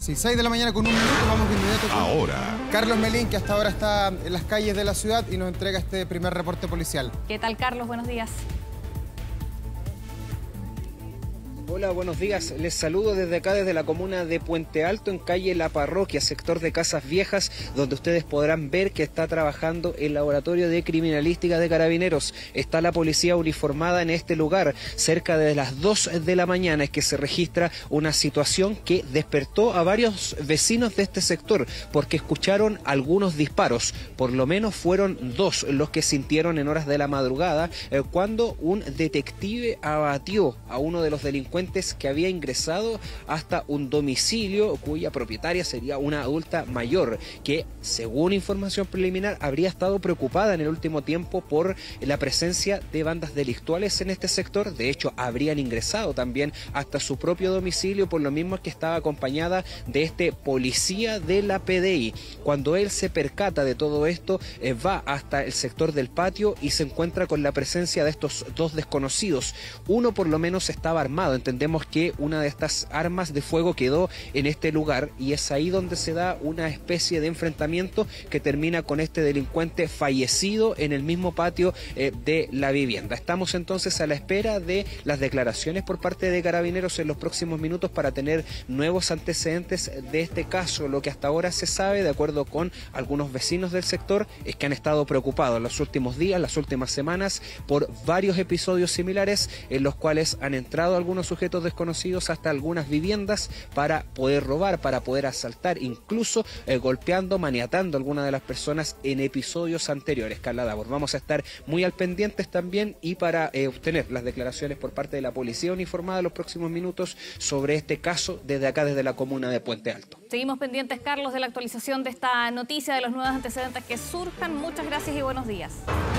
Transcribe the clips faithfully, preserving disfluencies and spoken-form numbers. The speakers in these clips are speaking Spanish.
Sí, seis de la mañana con un minuto, vamos de inmediato con Ahora. Carlos Melín, que hasta ahora está en las calles de la ciudad y nos entrega este primer reporte policial. ¿Qué tal, Carlos? Buenos días. Hola, buenos días. Les saludo desde acá, desde la comuna de Puente Alto, en calle La Parroquia, sector de Casas Viejas, donde ustedes podrán ver que está trabajando el laboratorio de criminalística de Carabineros. Está la policía uniformada en este lugar. Cerca de las dos de la mañana es que se registra una situación que despertó a varios vecinos de este sector, porque escucharon algunos disparos. Por lo menos fueron dos los que sintieron en horas de la madrugada, eh, cuando un detective abatió a uno de los delincuentes que había ingresado hasta un domicilio cuya propietaria sería una adulta mayor, que según información preliminar habría estado preocupada en el último tiempo por la presencia de bandas delictuales en este sector. De hecho, habrían ingresado también hasta su propio domicilio, por lo mismo que estaba acompañada de este policía de la P D I. Cuando él se percata de todo esto, eh, va hasta el sector del patio y se encuentra con la presencia de estos dos desconocidos. Uno por lo menos estaba armado. Entendemos que una de estas armas de fuego quedó en este lugar y es ahí donde se da una especie de enfrentamiento que termina con este delincuente fallecido en el mismo patio eh, de la vivienda. Estamos entonces a la espera de las declaraciones por parte de Carabineros en los próximos minutos para tener nuevos antecedentes de este caso. Lo que hasta ahora se sabe, de acuerdo con algunos vecinos del sector, es que han estado preocupados en los últimos días, las últimas semanas, por varios episodios similares en los cuales han entrado algunos sujetos desconocidos hasta algunas viviendas para poder robar, para poder asaltar, incluso eh, golpeando, maniatando a algunas de las personas en episodios anteriores. Carla Davor, vamos a estar muy al pendientes también y para eh, obtener las declaraciones por parte de la policía uniformada en los próximos minutos sobre este caso desde acá, desde la comuna de Puente Alto. Seguimos pendientes, Carlos, de la actualización de esta noticia, de los nuevos antecedentes que surjan. Muchas gracias y buenos días.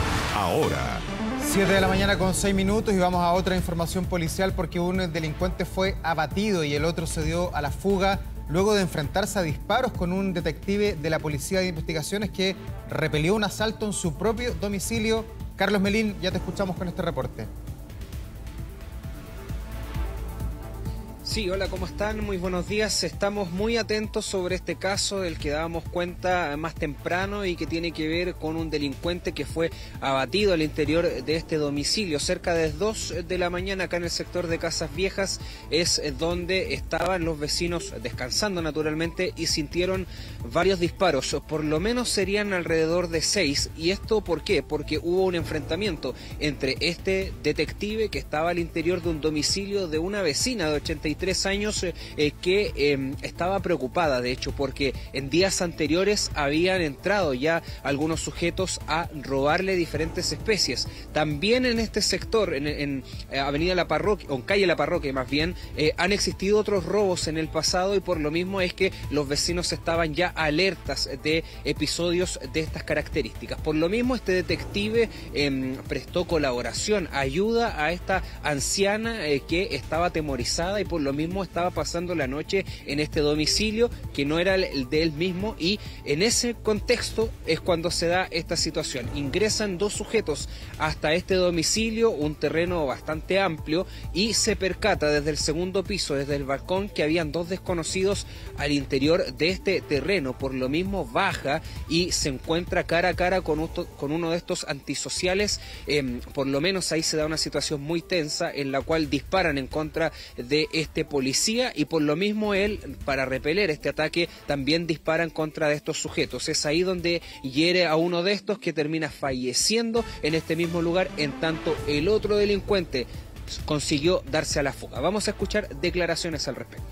Ahora. siete de la mañana con seis minutos y vamos a otra información policial porque un delincuente fue abatido y el otro se dio a la fuga luego de enfrentarse a disparos con un detective de la Policía de Investigaciones que repelió un asalto en su propio domicilio. Carlos Melín, ya te escuchamos con este reporte. Sí, hola, ¿cómo están? Muy buenos días. Estamos muy atentos sobre este caso del que dábamos cuenta más temprano y que tiene que ver con un delincuente que fue abatido al interior de este domicilio. Cerca de las dos de la mañana acá en el sector de Casas Viejas es donde estaban los vecinos descansando naturalmente y sintieron varios disparos. Por lo menos serían alrededor de seis. ¿Y esto por qué? Porque hubo un enfrentamiento entre este detective que estaba al interior de un domicilio de una vecina de ochenta y tres años eh, que eh, estaba preocupada, de hecho, porque en días anteriores habían entrado ya algunos sujetos a robarle diferentes especies. También en este sector, en, en Avenida La Parroquia, o en Calle La Parroquia más bien, eh, han existido otros robos en el pasado y por lo mismo es que los vecinos estaban ya alertas de episodios de estas características. Por lo mismo este detective eh, prestó colaboración, ayuda a esta anciana eh, que estaba atemorizada y por lo mismo estaba pasando la noche en este domicilio que no era el de él mismo, y en ese contexto es cuando se da esta situación. Ingresan dos sujetos hasta este domicilio, un terreno bastante amplio, y se percata desde el segundo piso, desde el balcón, que habían dos desconocidos al interior de este terreno. Por lo mismo baja y se encuentra cara a cara con, uno, con uno de estos antisociales. Eh, por lo menos ahí se da una situación muy tensa en la cual disparan en contra de este policía y por lo mismo él, para repeler este ataque, también dispara en contra de estos sujetos. Es ahí donde hiere a uno de estos, que termina falleciendo en este mismo lugar, en tanto el otro delincuente consiguió darse a la fuga. Vamos a escuchar declaraciones al respecto.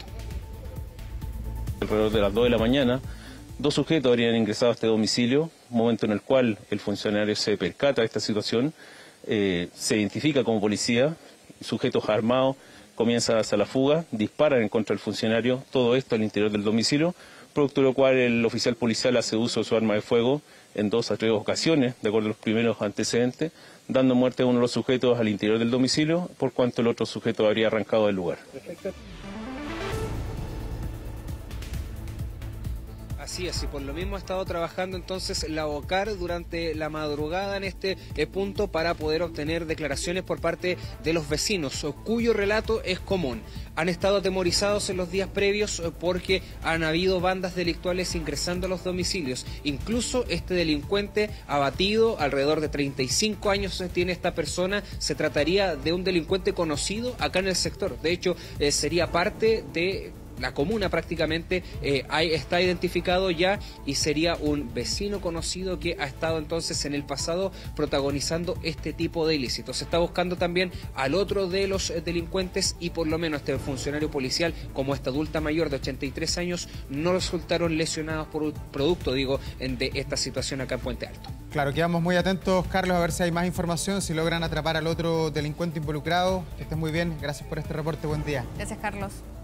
Alrededor de las dos de la mañana, dos sujetos habrían ingresado a este domicilio, momento en el cual el funcionario se percata de esta situación, eh, se identifica como policía, sujetos armados comienzan a darse a la fuga, disparan en contra del funcionario, todo esto al interior del domicilio, producto de lo cual el oficial policial hace uso de su arma de fuego en dos a tres ocasiones, de acuerdo a los primeros antecedentes, dando muerte a uno de los sujetos al interior del domicilio, por cuanto el otro sujeto habría arrancado del lugar. Perfecto. Así es, y por lo mismo ha estado trabajando entonces la OCAR durante la madrugada en este eh, punto para poder obtener declaraciones por parte de los vecinos, cuyo relato es común. Han estado atemorizados en los días previos porque han habido bandas delictuales ingresando a los domicilios. Incluso este delincuente abatido, alrededor de treinta y cinco años tiene esta persona, se trataría de un delincuente conocido acá en el sector. De hecho, eh, sería parte de la comuna prácticamente, eh, hay, está identificado ya y sería un vecino conocido que ha estado entonces en el pasado protagonizando este tipo de ilícitos. Se está buscando también al otro de los delincuentes y por lo menos este funcionario policial, como esta adulta mayor de ochenta y tres años, no resultaron lesionados por producto, digo, de esta situación acá en Puente Alto. Claro, quedamos muy atentos, Carlos, a ver si hay más información, si logran atrapar al otro delincuente involucrado. Que estés muy bien, gracias por este reporte, buen día. Gracias, Carlos.